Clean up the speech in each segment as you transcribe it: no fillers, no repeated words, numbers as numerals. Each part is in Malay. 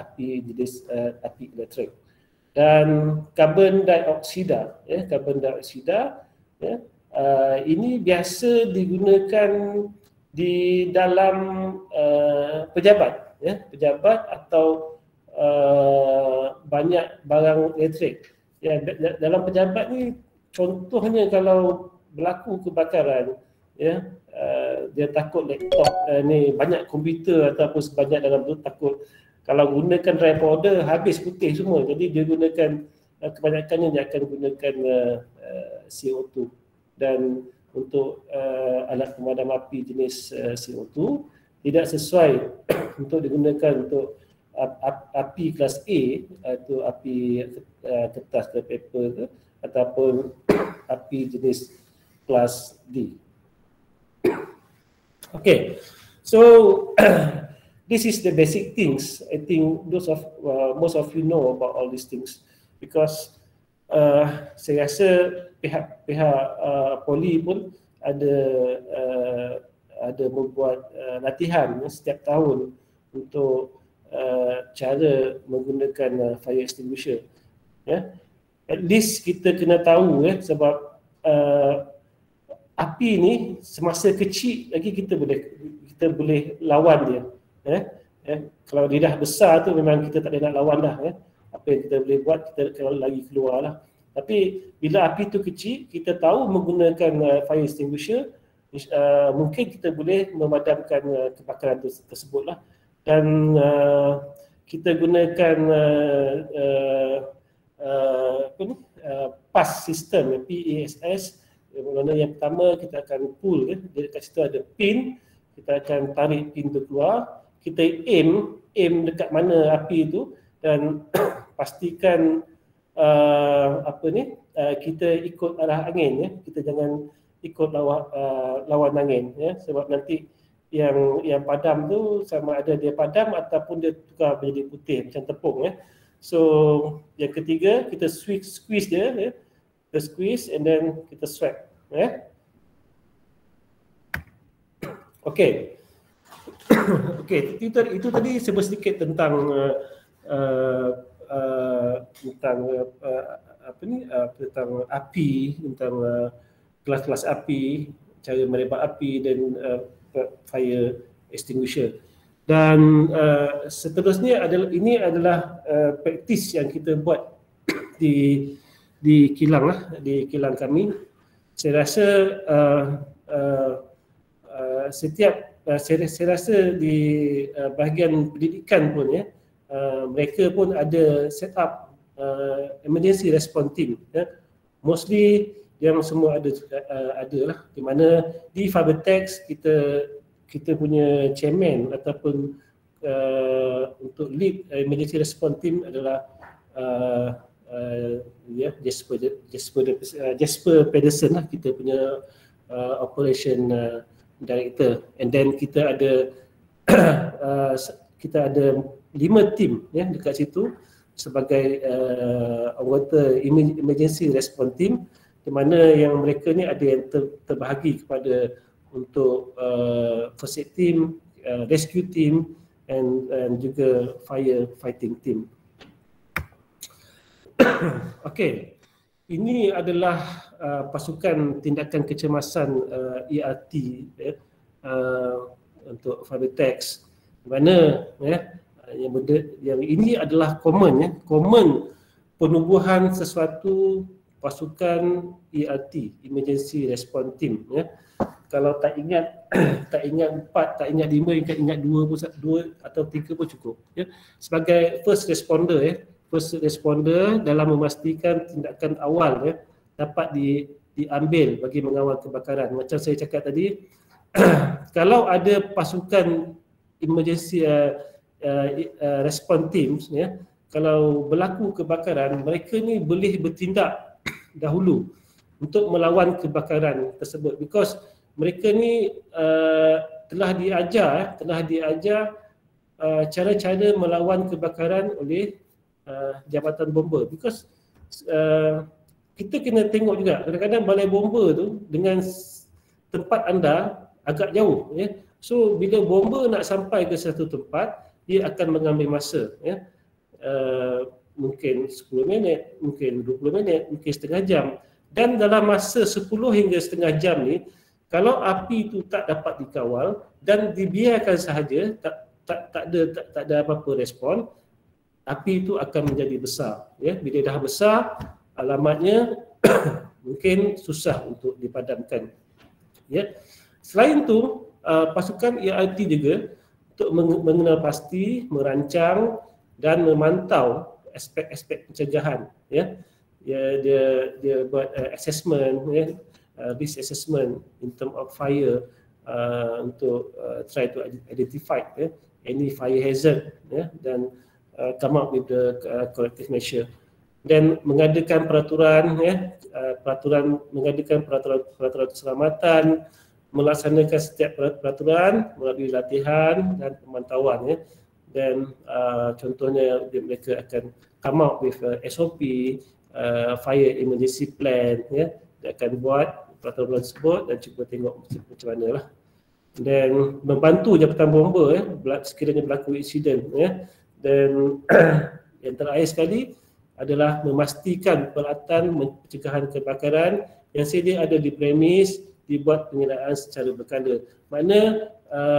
api jenis api elektrik. Dan karbon dioksida, ini biasa digunakan di dalam pejabat, pejabat atau banyak barang elektrik. Dalam pejabat ni contohnya kalau berlaku kebakaran, dia takut laptop ni banyak komputer ataupun sebanyak dalam tu, takut kalau gunakan dry powder habis putih semua. Jadi dia gunakan kebanyakannya dia akan gunakan CO2. Dan untuk alat pemadam api jenis CO2 tidak sesuai untuk digunakan untuk api kelas A, atau api kertas ke paper ke, ataupun api jenis kelas D. Okay, so this is the basic things. I think most of you know about all these things, because saya rasa pihak Poli pun ada membuat latihan setiap tahun untuk cara menggunakan fire extinguisher. At least kita kena tahu sebab api ni semasa kecil lagi kita boleh lawan dia. Kalau dia dah besar tu memang kita tak boleh nak lawan dah. Apa yang kita boleh buat, kita kalau lagi keluar lah. Tapi bila api tu kecil, kita tahu menggunakan fire extinguisher, mungkin kita boleh memadamkan kebakaran tersebut lah. Dan kita gunakan PASS system, PASS. Yang pertama kita akan pull, dekat situ ada pin, kita akan tarik pin tu keluar, kita aim dekat mana api itu, dan pastikan kita ikut arah angin, kita jangan ikut lawan angin, sebab nanti yang padam tu sama ada dia padam ataupun dia tukar menjadi putih macam tepung. So yang ketiga kita squeeze dia, kita squeeze and then kita sweep. Okay. Okay, itu tadi sebut sedikit tentang tentang api, tentang kelas-kelas api, cara merebak api dan fire extinguisher. Dan seterusnya adalah praktis yang kita buat di kilang lah, di kilang kami. Saya rasa saya rasa di bahagian pendidikan pun mereka pun ada set up emergency response team. Mostly yang semua ada lah, di mana di Fabertex kita punya chairman ataupun untuk lead emergency response team adalah Jasper Pedersen lah, kita punya operation director. And then kita ada 5 team dekat situ sebagai anggota emergency response team, di mana yang mereka ni ada yang terbahagi kepada untuk first aid team, rescue team, and juga fire fighting team. Okay, ini adalah pasukan tindakan kecemasan ERT untuk Fabertex, di mana yang ini adalah common penubuhan sesuatu pasukan ERT, emergency response team. Kalau tak ingat 4, tak ingat 5, ingat 2 atau 3 pun cukup. Sebagai first responder dalam memastikan tindakan awal dapat diambil bagi mengawal kebakaran. Macam saya cakap tadi, kalau ada pasukan emergency response teams, kalau berlaku kebakaran, mereka ni boleh bertindak dahulu untuk melawan kebakaran tersebut, because mereka ni telah diajar cara-cara melawan kebakaran oleh Jabatan Bomba. Because kita kena tengok juga, kadang-kadang balai bomba tu dengan tempat anda agak jauh. So bila bomba nak sampai ke satu tempat, ia akan mengambil masa, ya. Mungkin 10 minit, mungkin 20 minit, mungkin setengah jam. Dan dalam masa 10 hingga setengah jam ni, kalau api itu tak dapat dikawal dan dibiarkan sahaja, tak ada apa-apa respon, api itu akan menjadi besar, ya. Bila dah besar, alamatnya mungkin susah untuk dipadamkan, ya. Selain itu, pasukan ERT juga untuk mengenal pasti, merancang dan memantau aspek-aspek pencegahan, ya. Dia buat assessment, ya, risk assessment in term of fire, untuk try to identify, ya, any fire hazard, ya, dan come up with the corrective measure, dan mengadakan peraturan, ya, mengadakan peraturan keselamatan, melaksanakan setiap peraturan melalui latihan dan pemantauan, ya. Dan contohnya mereka akan come up with SOP, fire emergency plan, ya. Dia akan buat peraturan tersebut dan cuba tengok macam mana lah. Dan membantu jabatan bomba, ya, sekiranya berlaku insiden, ya. Dan yang terakhir sekali adalah memastikan peralatan pencegahan kebakaran yang sedia ada di premis dibuat pengenalan secara berkala. Makna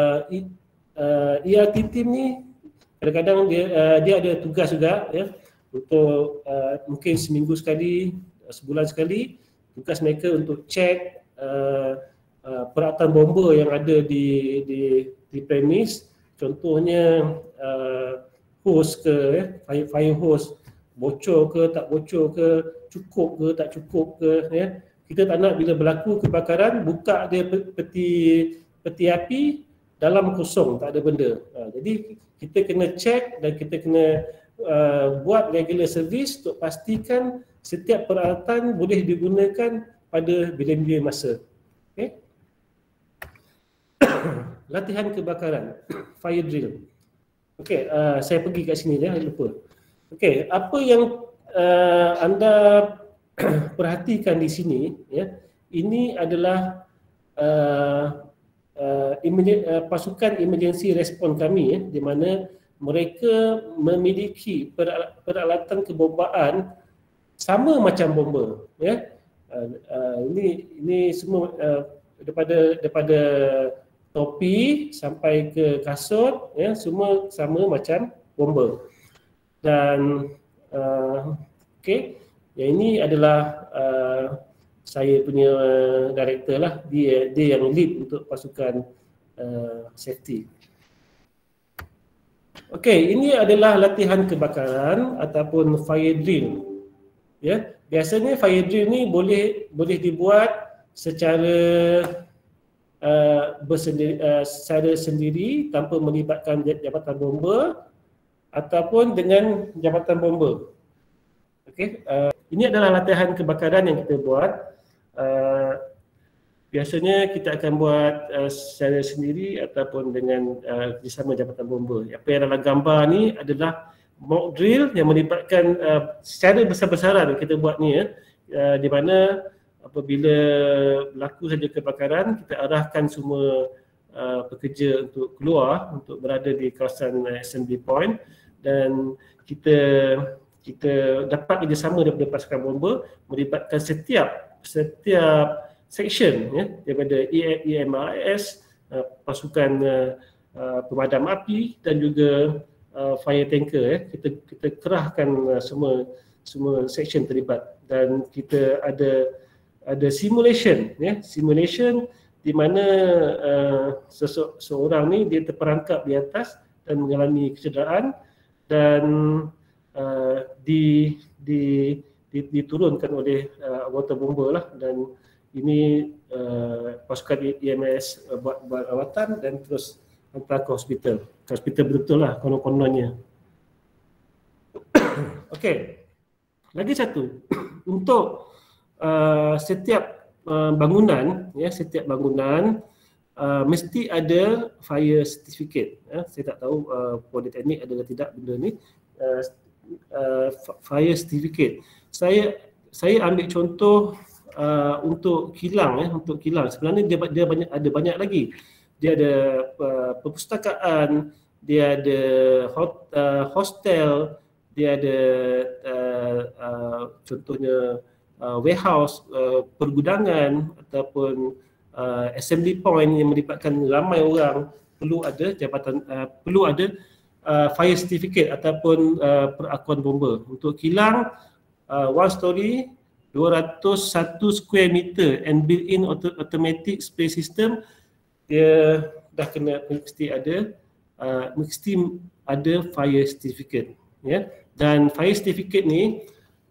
ERT team ni kadang-kadang dia ada tugas juga, ya, untuk mungkin seminggu sekali, sebulan sekali, tugas mereka untuk cek peralatan bomba yang ada di premis. Contohnya hose ke, ya, fire hose bocor ke tak bocor ke, cukup ke tak cukup ke, ya. Kita tak nak bila berlaku kebakaran buka dia peti api dalam kosong, tak ada benda. Jadi kita kena cek dan kita kena buat regular service untuk pastikan setiap peralatan boleh digunakan pada bila-bila masa. Okay? Latihan kebakaran, fire drill. Okey, saya pergi kat sini ya, lupa. Okey, apa yang anda perhatikan di sini, ya, ini adalah pasukan emergency respon kami, ya, di mana mereka memiliki peralatan kebombaan sama macam bomba, ya. Ini semua daripada topi sampai ke kasut, ya, semua sama macam bomba. Dan okey, yang ini adalah saya punya director lah, dia yang lead untuk pasukan safety. Okey, ini adalah latihan kebakaran ataupun fire drill. Ya, biasanya fire drill ni boleh dibuat secara secara sendiri tanpa melibatkan jabatan bomba ataupun dengan jabatan bomba. Okey, ini adalah latihan kebakaran yang kita buat. Biasanya kita akan buat secara sendiri ataupun dengan bersama jabatan bomba. Apa yang dalam gambar ni adalah mock drill yang melibatkan secara besar-besaran kita buat ni, ya, di mana apabila berlaku saja kebakaran, kita arahkan semua pekerja untuk keluar, untuk berada di kawasan assembly point, dan kita dapat kerjasama daripada pasukan bomba melibatkan setiap section, ya, daripada EMRS, pasukan pemadam api dan juga fire tanker, ya. Kita kerahkan semua section terlibat, dan kita ada simulation, ya, simulation di mana seorang ni dia terperangkap di atas dan mengalami kecederaan dan diturunkan oleh anggota bomba lah, dan ini pasukan EMS buat rawatan dan terus hantar ke hospital. Ke hospital betul lah konon-kononnya. Okey, lagi satu, untuk setiap bangunan, ya, setiap bangunan mesti ada fire certificate, ya. Saya tak tahu politeknik ada atau tidak benda ni, fire certificate. Saya ambil contoh untuk kilang, ya, untuk kilang. Sebenarnya dia ada banyak lagi. Dia ada perpustakaan, dia ada hostel, dia ada contohnya warehouse, pergudangan ataupun assembly point yang melibatkan ramai orang, perlu ada jabatan, perlu ada fire certificate ataupun perakuan bomba. Untuk kilang one story 201 square meter and built-in automatic spray system, dia dah kena mesti ada fire certificate, ya. Dan fire certificate ni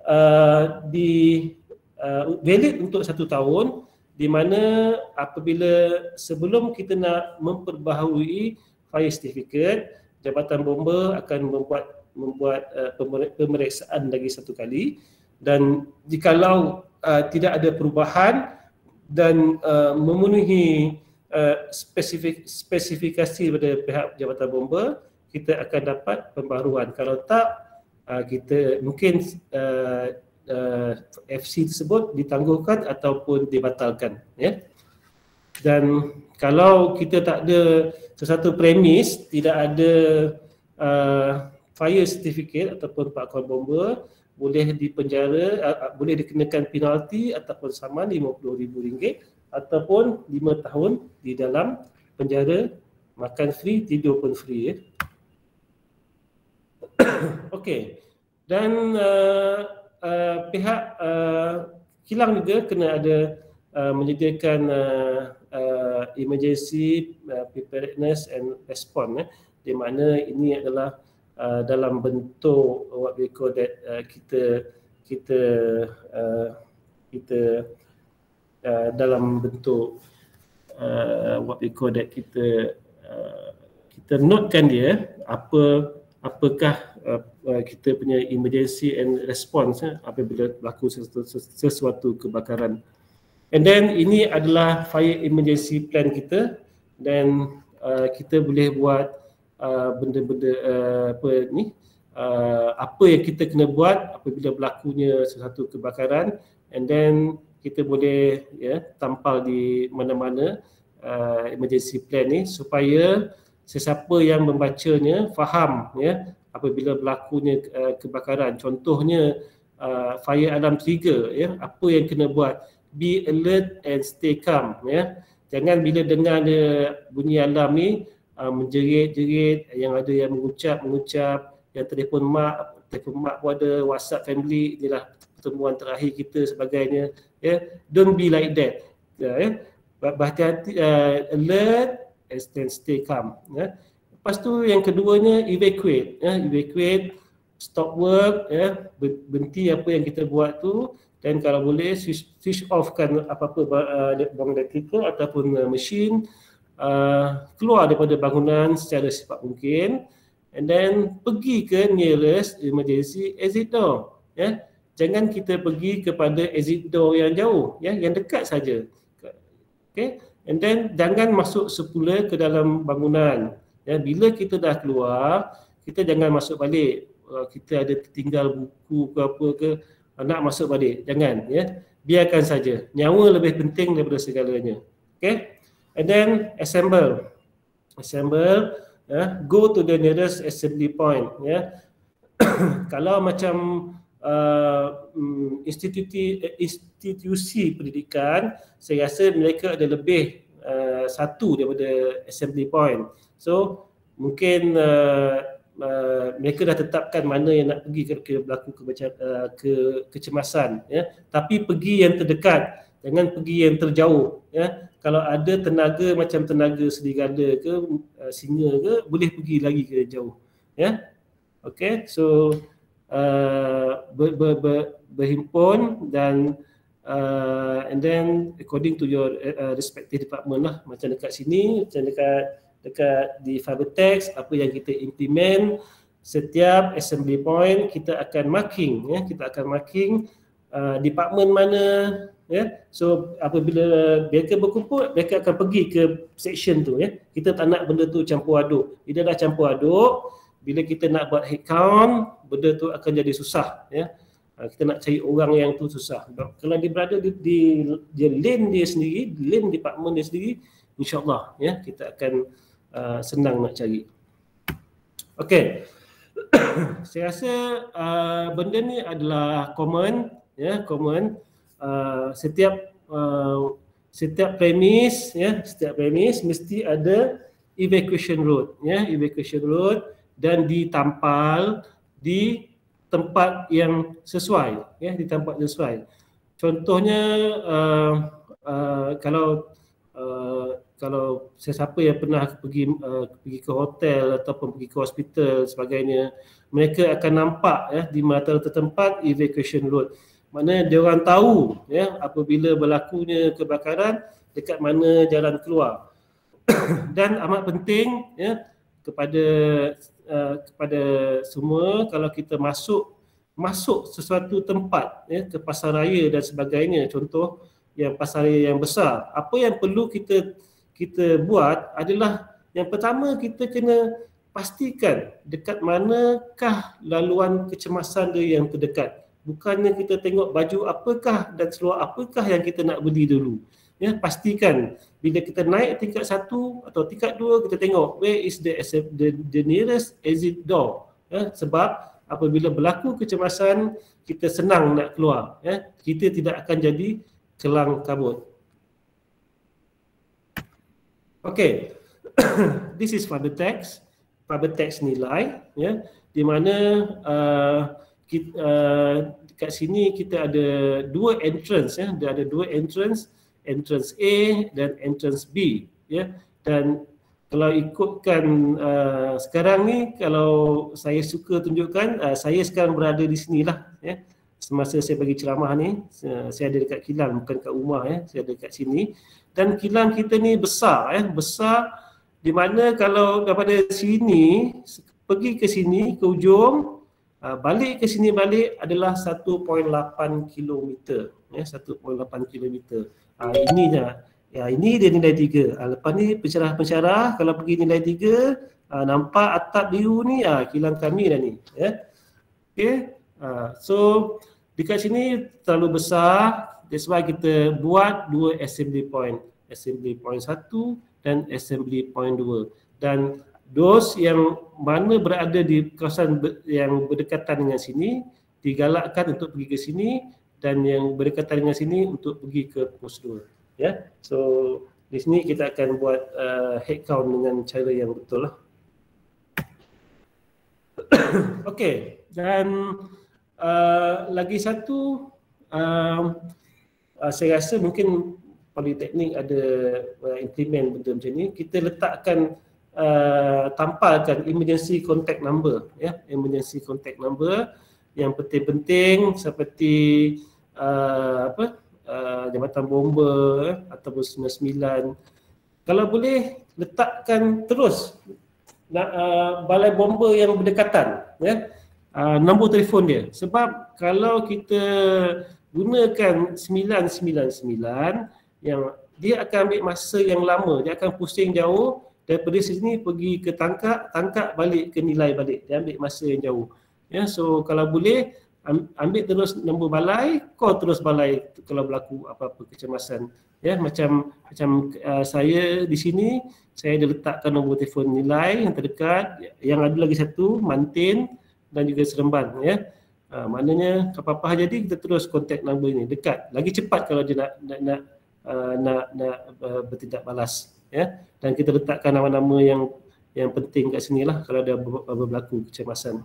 valid untuk 1 tahun, di mana apabila sebelum kita nak memperbaharui fire certificate, Jabatan Bomba akan membuat pemeriksaan lagi 1 kali, dan jikalau tidak ada perubahan dan memenuhi spesifikasi daripada pihak Jabatan Bomba, kita akan dapat pembaharuan. Kalau tak, kita mungkin FC tersebut ditangguhkan ataupun dibatalkan, ya. Dan kalau kita tak ada sesuatu premis, tidak ada fire certificate ataupun perakuan bomba, boleh dipenjara, boleh dikenakan penalti ataupun saman RM50,000 ataupun 5 tahun di dalam penjara, makan free, tidur pun free, ya. Okey. Dan pihak kilang juga kena ada menyediakan emergency preparedness and response, di mana ini adalah dalam bentuk what we call that kita dalam bentuk what we call that kita notekan dia apakah kita punya emergency and response apabila berlaku sesuatu kebakaran. And then ini adalah fire emergency plan kita, dan kita boleh buat benda-benda apa yang kita kena buat apabila berlakunya sesuatu kebakaran, and then kita boleh tampal di mana-mana emergency plan ni, supaya sesiapa yang membacanya faham, ya, apabila berlakunya kebakaran. Contohnya fire alarm trigger, ya, apa yang kena buat. Be alert and stay calm, ya. Jangan bila dengar ada bunyi alarm ni menjerit-jerit, yang ada yang mengucap, yang telefon mak pun ada, WhatsApp family, inilah pertemuan terakhir kita sebagainya, ya. Don't be like that, ya. Berhati-hati, alert and stay calm, ya. Lepas tu yang keduanya evacuate, ya. Evacuate, stop work, ya. Berhenti apa yang kita buat tu, dan kalau boleh switch off kan apa-apa barang elektrikal ataupun mesin, keluar daripada bangunan secara secepat mungkin, and then pergi ke nearest emergency exit door, ya. Jangan kita pergi kepada exit door yang jauh, ya, yang dekat saja. Okay, and then jangan masuk semula ke dalam bangunan, ya. Bila kita dah keluar, kita jangan masuk balik. Kita ada tertinggal buku ke apa ke, nak masuk balik, jangan, ya. Biarkan saja, nyawa lebih penting daripada segalanya. Okay, and then assemble, ya. Go to the nearest assembly point, ya. Kalau macam institusi pendidikan, saya rasa mereka ada lebih satu daripada assembly point. So mungkin mereka dah tetapkan mana yang nak pergi ke berlaku kecemasan, ya. Tapi pergi yang terdekat, jangan pergi yang terjauh, ya. Kalau ada tenaga macam tenaga serigala ke singa ke, boleh pergi lagi ke jauh, ya. Okay, so berhimpun dan and then according to your respective department lah, macam dekat sini, macam dekat di Fibertex, apa yang kita implement, setiap assembly point kita akan marking, ya. Kita akan marking department mana, ya. So apabila mereka berkumpul, mereka akan pergi ke section tu, ya. Kita tak nak benda tu campur aduk. Bila dah campur aduk, bila kita nak buat head count, benda tu akan jadi susah, ya. Kita nak cari orang yang tu susah. Kalau dia berada di lane dia sendiri, lane department dia sendiri, insya-Allah, ya, kita akan senang nak cari. Okey. Saya rasa benda ni adalah common, ya, common. Setiap premis, ya, setiap premis mesti ada evacuation road, ya, evacuation road, dan ditampal di tempat yang sesuai, ya, di tempat sesuai. Contohnya kalau sesiapa yang pernah pergi ke hotel ataupun pergi ke hospital sebagainya, mereka akan nampak, ya, di mata tertempat evacuation road. Maknanya dia orang tahu, ya, apabila berlakunya kebakaran dekat mana jalan keluar. Dan amat penting, ya, kepada semua, kalau kita masuk sesuatu tempat, ya, ke pasar raya dan sebagainya, contoh yang pasar raya yang besar, apa yang perlu kita buat adalah yang pertama, kita kena pastikan dekat manakah laluan kecemasan dia yang terdekat. Bukannya kita tengok baju apakah dan seluar apakah yang kita nak beli dulu. Ya, pastikan bila kita naik tingkat 1 atau tingkat 2, kita tengok where is the nearest exit door. Ya, sebab apabila berlaku kecemasan, kita senang nak keluar. Ya, kita tidak akan jadi kelang kabut. Okay, this is fiber text nilai, ya, di mana dekat sini kita ada dua entrance, ya, ada dua entrance A dan entrance B, ya. Dan kalau ikutkan sekarang ni, kalau saya suka tunjukkan, saya sekarang berada di sinilah, ya. Semasa saya bagi ceramah ni, saya ada dekat kilang, bukan kat rumah, ya. Saya ada dekat sini. Dan kilang kita ni besar, ya, besar, di mana kalau daripada sini pergi ke sini ke ujung, balik ke sini balik adalah 1.8 km, ya, 1.8 km. Ininya, ya, ini dia nilai 3. Lepas ni pensyarah, kalau pergi nilai 3, nampak atap biru ni, kilang kami dah ni, ya. Okey. So dekat sini terlalu besar, that's why kita buat dua assembly point 1 dan assembly point 2. Dan those yang mana berada di kawasan yang berdekatan dengan sini digalakkan untuk pergi ke sini, dan yang berdekatan dengan sini untuk pergi ke pos 2. Ya, so di sini kita akan buat head count dengan cara yang betul lah. Okey, dan lagi satu, saya rasa mungkin Politeknik ada implement benda macam ni. Kita letakkan, tampalkan emergency contact number, ya, emergency contact number yang penting-penting seperti jambatan bomba, ataupun 99. Kalau boleh letakkan terus balai bomba yang berdekatan, ya, nombor telefon dia. Sebab kalau kita gunakan 999, yang dia akan ambil masa yang lama, dia akan pusing jauh daripada sini pergi ke tangkap balik ke nilai balik, dia ambil masa yang jauh. Ya, so kalau boleh ambil terus nombor balai, call terus balai kalau berlaku apa-apa kecemasan. Ya, macam saya di sini, saya ada letakkan nombor telefon nilai yang terdekat, yang ada lagi satu Mantin dan juga Seremban, ya. Maknanya apa-apa jadi kita terus kontak nombor ini, dekat, lagi cepat kalau dia nak bertindak balas, ya. Dan kita letakkan nama-nama yang penting kat sini lah kalau ada berlaku kecemasan.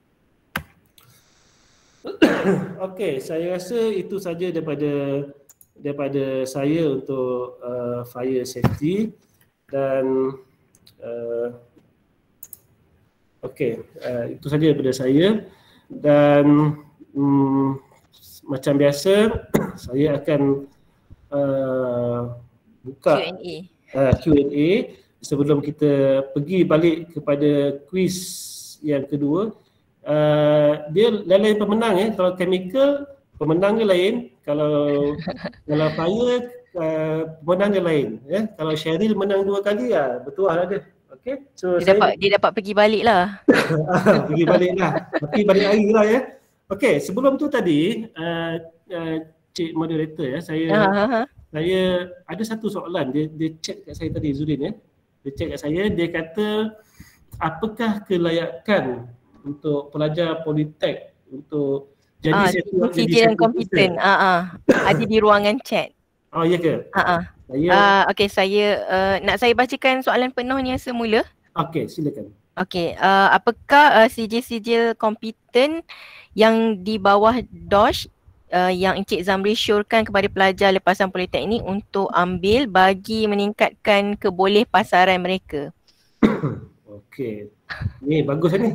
Okey, saya rasa itu saja daripada saya untuk fire safety. Dan okey, itu saja daripada saya. Dan macam biasa saya akan buka Q&A sebelum kita pergi balik kepada kuis yang kedua. Dia lain pemenang, ya. Kalau chemical pemenang dia lain, kalau fire pemenang dia lain, ya. Kalau Cheryl menang 2 kali, betul lah dia. Okey. So dia dapat pergi balik lah. Pergi balik lah. Pergi balik hari lah, ya. Okey, sebelum tu tadi Cik Moderator, ya, saya ada satu soalan, dia check kat saya tadi, Zurin, ya. Dia check kat saya, dia kata apakah kelayakan untuk pelajar politek untuk jadi CJ dan kompeten. Ada di ruangan chat. Oh, ya ke? Okey, nak saya bacakan soalan penuhnya semula. Okey, silakan. Okey, apakah sijil-sijil kompeten yang di bawah DOSH yang Encik Zamri syorkan kepada pelajar lepasan politeknik untuk ambil bagi meningkatkan kebolehpasaran mereka? Okey. Ni bagus ni.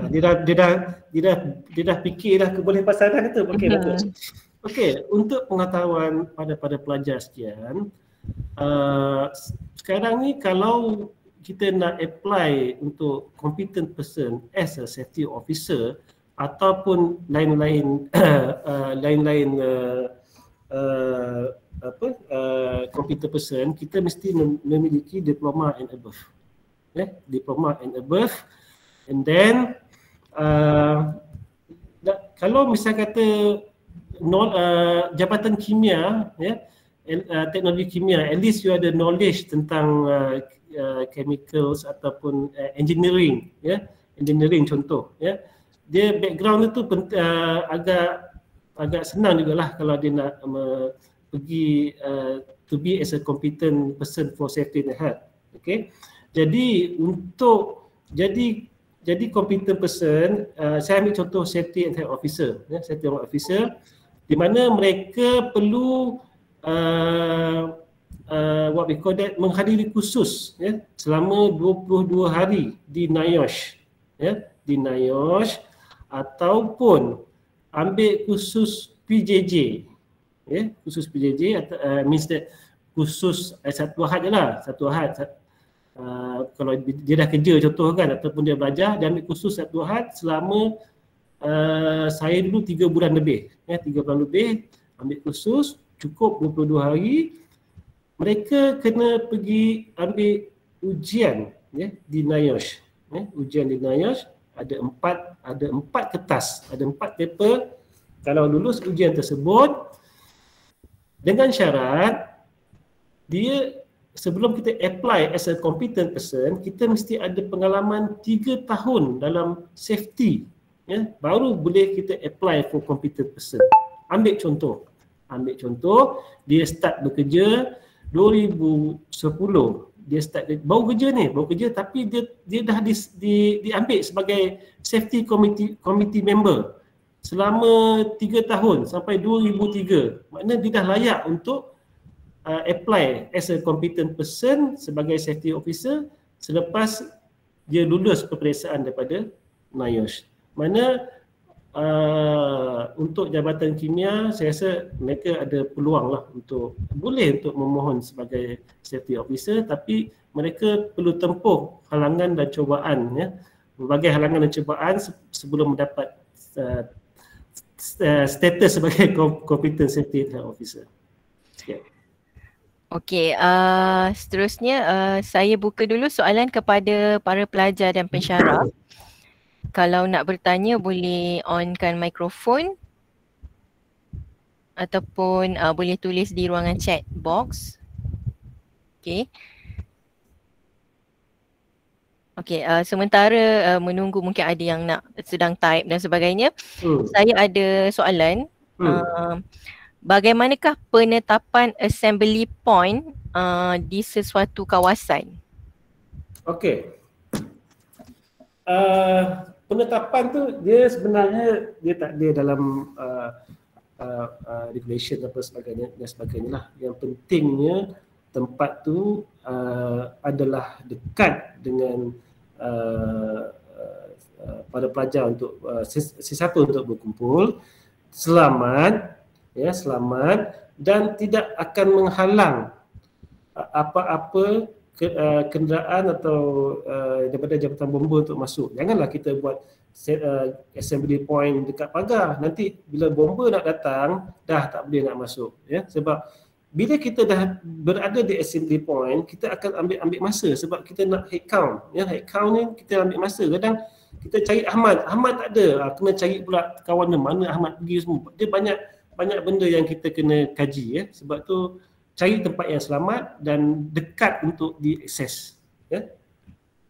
Dia dah fikir dah kebolehpasaran itu. Okey, bagus. Okey, untuk pengetahuan pada pelajar sekian, sekarang ni kalau kita nak apply untuk competent person as a safety officer ataupun lain-lain competent person, kita mesti memiliki diploma and above. Diploma and above. And then kalau misal kata jabatan kimia, teknologi kimia, at least you ada knowledge tentang chemicals ataupun engineering, engineering contoh, dia background itu agak senang jugalah kalau dia nak pergi to be as a competent person for safety and health. Okay, jadi untuk jadi competent person, saya ambil contoh safety and health officer, safety and health officer, di mana mereka perlu what we call that, menghadiri kursus selama 22 hari di NIOSH, di NIOSH, ataupun ambil kursus PJJ, kursus PJJ means that kursus satu ahad je lah, satu ahad. Kalau dia dah kerja contoh kan, ataupun dia belajar, dia ambil kursus satu ahad selama saya dulu 3 bulan lebih, 3 bulan lebih ambil kursus, cukup 22 hari. Mereka kena pergi ambil ujian di NIOSH. Ujian di NIOSH ada 4 kertas, ada 4 paper. Kalau lulus ujian tersebut, dengan syarat dia sebelum kita apply as a competent person, kita mesti ada pengalaman 3 tahun dalam safety, baru boleh kita apply for competent person. Ambil contoh, dia start bekerja 2010, dia start baru kerja tapi dia dah diambil sebagai safety committee member selama 3 tahun sampai 2003. Maknanya dia dah layak untuk apply as a competent person sebagai safety officer selepas dia lulus peperiksaan daripada NIOSH. Mana untuk jabatan kimia, saya rasa mereka ada peluang lah untuk memohon sebagai safety officer, tapi mereka perlu tempuh halangan dan cubaan, berbagai halangan dan cubaan sebelum mendapat status sebagai competent safety officer. Okey, seterusnya saya buka dulu soalan kepada para pelajar dan pensyarah. Kalau nak bertanya boleh onkan mikrofon ataupun boleh tulis di ruangan chat box. Okey. Sementara menunggu, mungkin ada yang sedang type dan sebagainya. Saya ada soalan. Bagaimanakah penetapan assembly point di sesuatu kawasan? Okey. Penetapan tu dia sebenarnya dia tak ada dalam regulation apa sebagainya dan sebagainya lah. Yang pentingnya tempat tu adalah dekat dengan para pelajar untuk sesiapa untuk berkumpul, selamat dan tidak akan menghalang apa-apa kenderaan atau daripada jabatan bomba untuk masuk. Janganlah kita buat assembly point dekat pagar. Nanti bila bomba nak datang, dah tak boleh nak masuk. Sebab bila kita dah berada di assembly point, kita akan ambil masa sebab kita nak head count. Head count ni kita ambil masa. Kadang kita cari Ahmad tak ada. Kena cari pula kawan mana Ahmad pergi semua. Dia banyak benda yang kita kena kaji. Sebab tu cari tempat yang selamat dan dekat untuk diakses.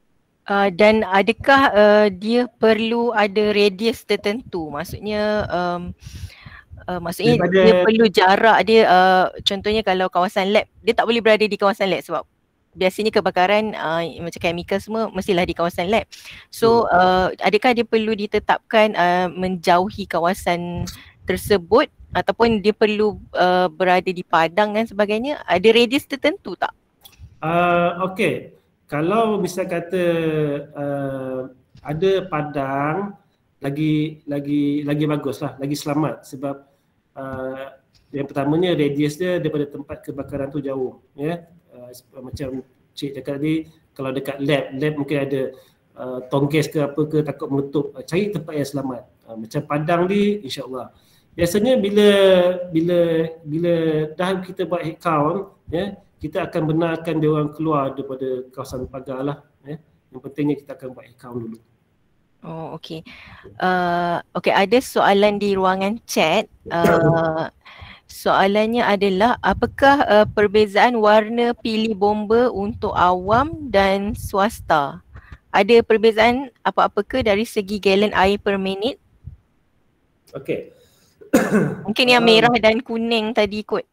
Dan adakah dia perlu ada radius tertentu? Maksudnya maksudnya Daripada dia perlu jarak dia, contohnya kalau kawasan lab, dia tak boleh berada di kawasan lab sebab biasanya kebakaran macam chemical semua mestilah di kawasan lab. So adakah dia perlu ditetapkan menjauhi kawasan tersebut ataupun dia perlu berada di padang dan sebagainya? Ada radius tertentu tak? Okey. Kalau misal kata ada padang, lagi baguslah, lagi selamat sebab yang pertamanya radius dia daripada tempat kebakaran tu jauh, ya. Macam Cik cakap tadi, kalau dekat lab mungkin ada tongges ke apa ke, takut meletup, cari tempat yang selamat. Macam padang ni, insya-Allah. Biasanya bila dah kita buat head count, ya, kita akan benarkan dia orang keluar daripada kawasan pagar lah, ya. Yang pentingnya kita akan buat head count dulu. Oh, okey. Okey, ada soalan di ruangan chat. Soalannya adalah apakah perbezaan warna pilih bomba untuk awam dan swasta? Ada perbezaan apa-apa ke dari segi galen air per minit? Okey. Mungkin yang merah dan kuning tadi kot.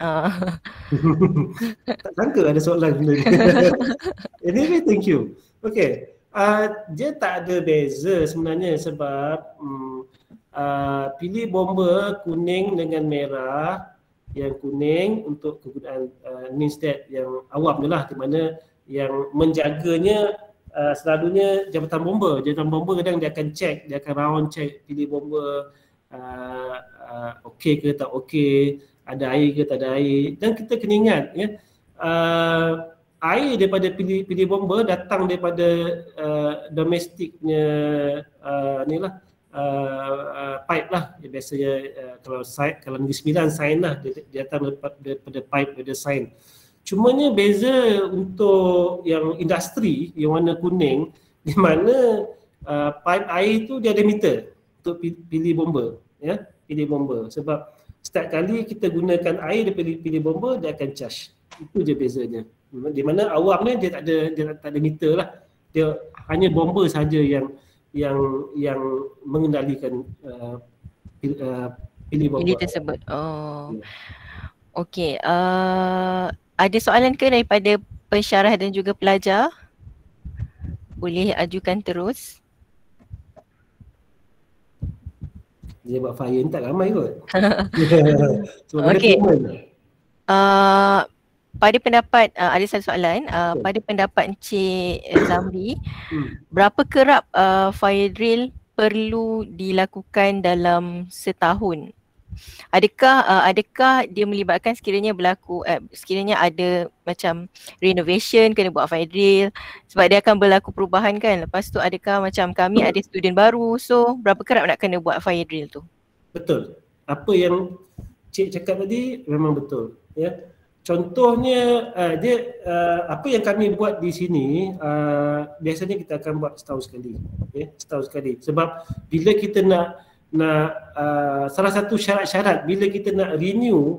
Tak sangka ada soalan benda ni. Anyway, thank you. Okey. Dia tak ada beza sebenarnya sebab pilih bomba kuning dengan merah. Yang kuning untuk kegunaan NISDAT yang awam je lah, di mana yang menjaganya selalunya jabatan bomba. Jabatan bomba kadang dia akan check, dia akan round check pilih bomba okey ke tak okey, ada air ke tak ada air. Dan kita kena ingat, ya, air daripada pilih bomba datang daripada domestiknya ni lah, pipe lah. Biasanya kalau Negeri Sembilan sign lah, dia datang daripada pipe, daripada sign. Cumanya beza untuk yang industri yang warna kuning, di mana pipe air tu dia ada meter untuk pilih bomba, ya, pilih bomba. Sebab setiap kali kita gunakan air daripada pilih bomba, dia akan charge. Itu je bezanya. Di mana awam ni dia tak ada meter lah. Dia hanya bomba saja yang mengendalikan pilih bomba. Pilih tersebut. Oh. Okey. Ada soalan ke daripada pensyarah dan juga pelajar? Boleh ajukan terus. Dia buat fire ni tak ramai kot. Okey. Pada pendapat, ada satu soalan, pada pendapat Encik Zamri, berapa kerap fire drill perlu dilakukan dalam setahun? Adakah dia melibatkan sekiranya sekiranya ada macam renovation, kena buat fire drill sebab dia akan berlaku perubahan kan. Lepas tu adakah macam kami ada student baru, so berapa kerap nak kena buat fire drill tu? Betul. Apa yang Cik cakap tadi memang betul, ya. Contohnya apa yang kami buat di sini, biasanya kita akan buat setahun sekali, ya, setahun sekali. Sebab bila kita nak salah satu syarat-syarat bila kita nak renew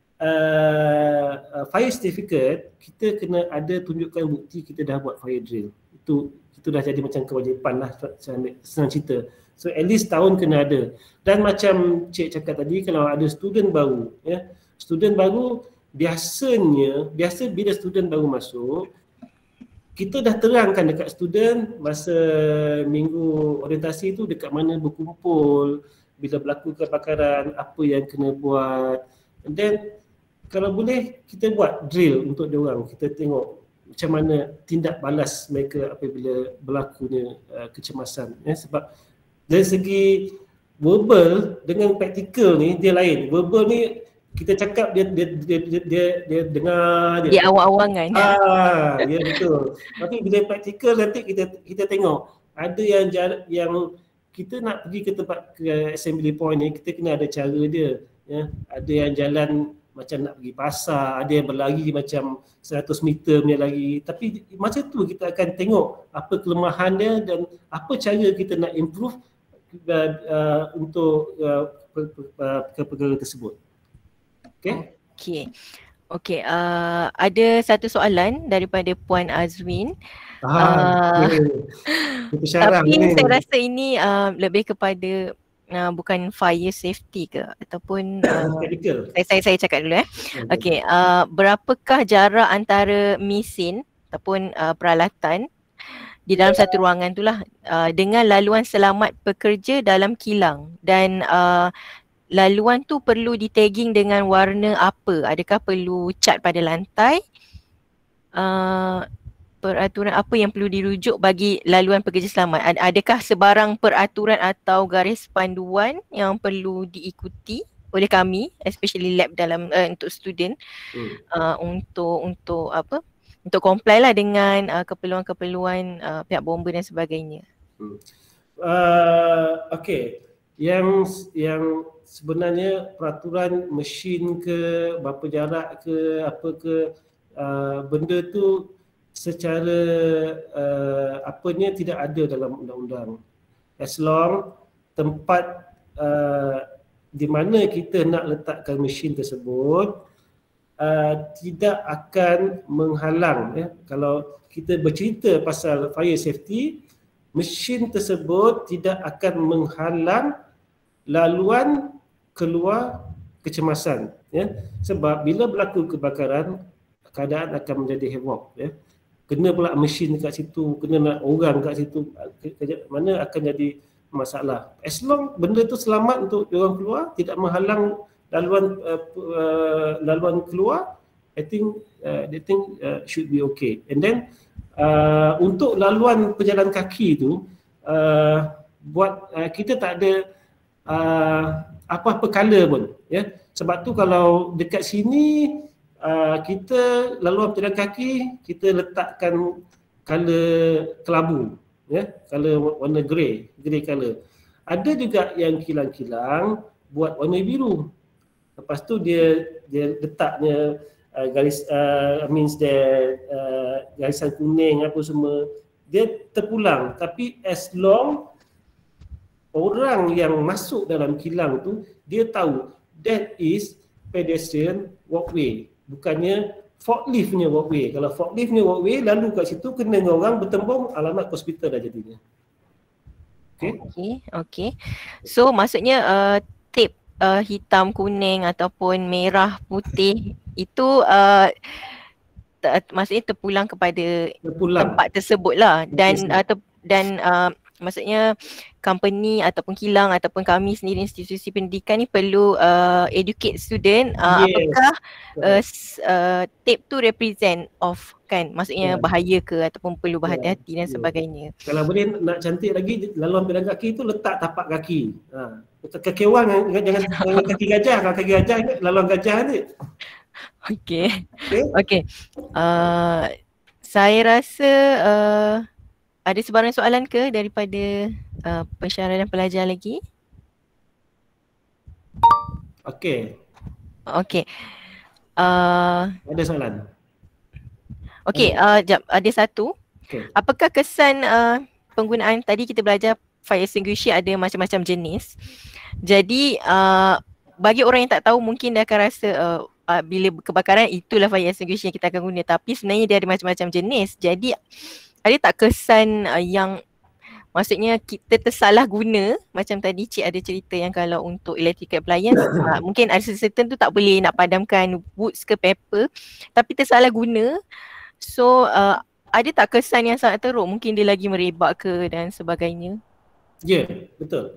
fire certificate, kita kena ada tunjukkan bukti kita dah buat fire drill. Itu dah jadi macam kewajipan lah, senang cerita. So at least tahun kena ada. Dan macam Cik cakap tadi, kalau ada student baru, ya, student baru biasa bila student baru masuk, kita dah terangkan dekat student masa minggu orientasi tu dekat mana berkumpul, bila berlaku kebakaran, apa yang kena buat. And then kalau boleh kita buat drill untuk diorang, kita tengok macam mana tindak balas mereka apabila berlakunya kecemasan, ya. Sebab dari segi verbal dengan praktikal ni dia lain. Verbal ni kita cakap dia dengar je. Dia awang-awangan. Ya betul. Tapi bila praktikal nanti kita tengok ada yang kita nak pergi ke tempat ke assembly point ni, kita kena ada cara dia, ya. Ada yang jalan macam nak pergi pasar, ada yang berlari macam 100 meter punya lari. Tapi macam tu kita akan tengok apa kelemahan dia dan apa cara kita nak improve untuk perkara tersebut. Okey. Okey, ada satu soalan daripada Puan Azwin. Okay. Itu syarah Tapi ni. saya rasa ini lebih kepada bukan fire safety ke ataupun Technical. saya cakap dulu Okey, berapakah jarak antara mesin ataupun peralatan di dalam satu ruangan itulah dengan laluan selamat pekerja dalam kilang, dan laluan tu perlu di-tagging dengan warna apa? Adakah perlu cat pada lantai? Peraturan apa yang perlu dirujuk bagi laluan pekerja selamat? Adakah sebarang peraturan atau garis panduan yang perlu diikuti oleh kami, especially lab dalam untuk student untuk apa? Untuk comply lah dengan keperluan-keperluan pihak bomba dan sebagainya. Okay. Yang sebenarnya peraturan mesin ke, berapa jarak ke, apa ke, benda tu secara apanya tidak ada dalam undang-undang. As long tempat di mana kita nak letakkan mesin tersebut tidak akan menghalang, kalau kita bercerita pasal fire safety, mesin tersebut tidak akan menghalang laluan keluar kecemasan, sebab bila berlaku kebakaran, keadaan akan menjadi havoc, kena pula mesin kat situ, kena nak orang kat situ, mana akan jadi masalah. As long benda tu selamat untuk orang keluar, tidak menghalang laluan keluar, I think should be okay. And then untuk laluan pejalan kaki tu, kita tak ada apa-apa color pun, sebab tu kalau dekat sini kita laluan pejalan kaki kita letakkan color kelabu, color warna grey color. Ada juga yang kilang-kilang buat warna biru, lepas tu dia letaknya garis garisan kuning apa semua, dia terpulang. Tapi as long orang yang masuk dalam kilang tu dia tahu that is pedestrian walkway, bukannya forkliftnya walkway. Kalau forkliftnya walkway, lalu kat situ kena dengan orang bertembung, alamat hospital dah jadinya. Okay. So maksudnya tape hitam, kuning ataupun merah, putih itu maksudnya terpulang kepada tempat tersebut lah, dan maksudnya company ataupun kilang ataupun kami sendiri institusi pendidikan ni perlu educate student apakah tape tu represent of, kan, maksudnya bahaya ke ataupun perlu berhati-hati dan sebagainya. Kalau boleh nak cantik lagi, laluan pejalan kaki tu letak tapak kaki. Kaki orang jangan kaki gajah. Kalau kaki gajah ni laluan gajah ni. Okay. Saya rasa ada sebarang soalan ke daripada pensyarah dan pelajar lagi? Okay. Ada soalan? Jap, ada satu. Apakah kesan penggunaan, tadi kita belajar fire extinguisher ada macam-macam jenis. Jadi bagi orang yang tak tahu mungkin dia akan rasa bila kebakaran itulah fire extinguisher yang kita akan guna, tapi sebenarnya dia ada macam-macam jenis. Jadi ada tak kesan yang maksudnya kita tersalah guna, macam tadi Cik ada cerita yang kalau untuk electrical appliance mungkin ada certain tu tak boleh nak padamkan woods ke paper, tapi tersalah guna. So ada tak kesan yang sangat teruk, mungkin dia lagi merebak ke dan sebagainya? Ya, betul.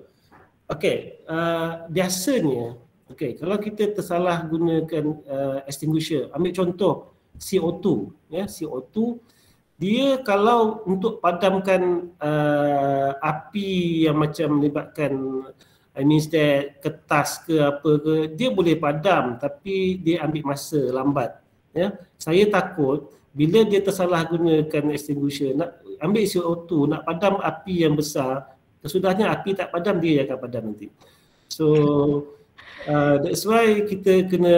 Biasanya kalau kita tersalah gunakan extinguisher, ambil contoh CO2, CO2 dia kalau untuk padamkan api yang macam melibatkan kertas ke apa ke, dia boleh padam tapi dia ambil masa lambat. Saya takut bila dia tersalah gunakan extinguisher, nak ambil CO2, nak padam api yang besar, kesudahnya api tak padam, dia yang akan padam nanti. So that's why kita kena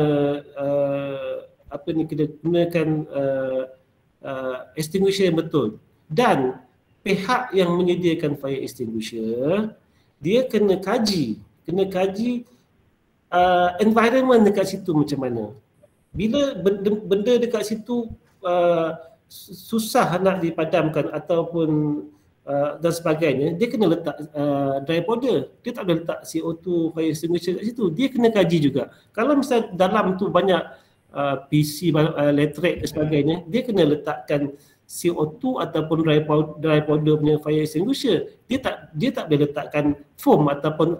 kena gunakan extinguisher yang betul. Dan pihak yang menyediakan fire extinguisher, dia kena kaji environment dekat situ macam mana. Bila benda dekat situ susah nak dipadamkan ataupun dan sebagainya, dia kena letak dry powder. Dia tak boleh letak CO2 fire extinguisher kat situ. Dia kena kaji juga. Kalau misal dalam tu banyak PC, letrate dan sebagainya, dia kena letakkan CO2 ataupun dry powder punya fire extinguisher. Dia tak boleh letakkan foam ataupun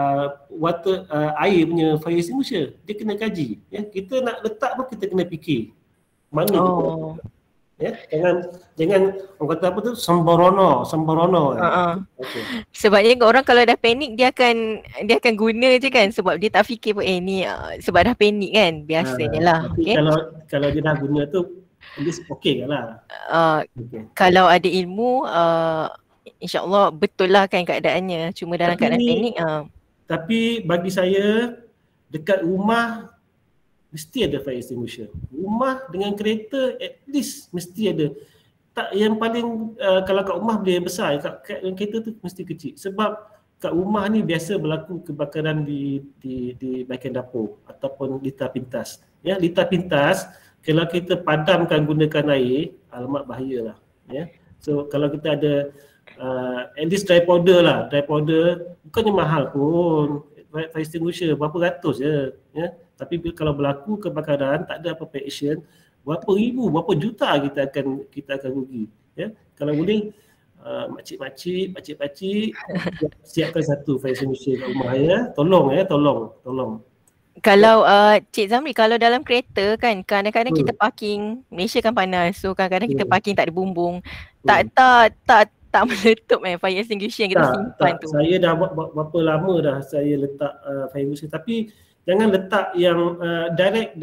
air punya fire extinguisher. Dia kena kaji. Ya, kita nak letak pun kita kena fikir mana kita nak letak. Ya, jangan orang kata apa tu sembrono. Okay. Sebabnya orang kalau dah panik dia akan guna je kan, sebab dia tak fikir pun ni sebab dah panik kan, biasanya lah. Tapi kalau dia dah guna tu at least okey lah. Kalau ada ilmu insya-Allah betul lah kan keadaannya, cuma dalam keadaan panik. Tapi bagi saya dekat rumah mesti ada fire extinguisher. Rumah dengan kereta at least mesti ada. Tak yang paling kalau kat rumah dia besar, kat kereta tu mesti kecil. Sebab kat rumah ni biasa berlaku kebakaran di bahagian dapur ataupun litar pintas. Ya, litar pintas kalau kita padamkan gunakan air, alamat bahayalah. Ya. So kalau kita ada at least dry powder lah. Dry powder bukannya mahal pun. Fire extinguisher berapa ratus je. Ya. Tapi kalau berlaku kebakaran tak ada apa-apa action, berapa ribu, berapa juta kita akan rugi. Ya, kalau boleh makcik-makcik, pakcik-pakcik siapkan satu fire extinguisher kat rumah ya. Tolong. Kalau Cik Zamri, kalau dalam kereta kan kadang-kadang kita parking, Malaysia kan panas, so kadang-kadang kita parking tak ada bumbung, tak meletup fire extinguisher yang kita simpan tu. Saya dah berapa lama dah saya letak fire extinguisher, tapi jangan letak yang direct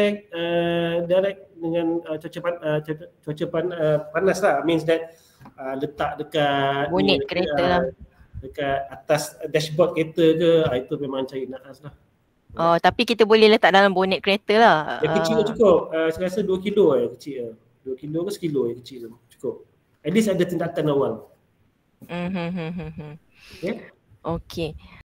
dengan cuaca panas lah. Means that letak dekat bonnet kereta lah, dekat atas dashboard kereta ke, itu memang cari naas lah. Tapi kita boleh letak dalam bonnet kereta lah. Yang kecil cukup. Saya rasa 2 kilo kecil. 2 kilo ke 1 kilo kecil tu cukup. At least ada tindakan awal. Okay.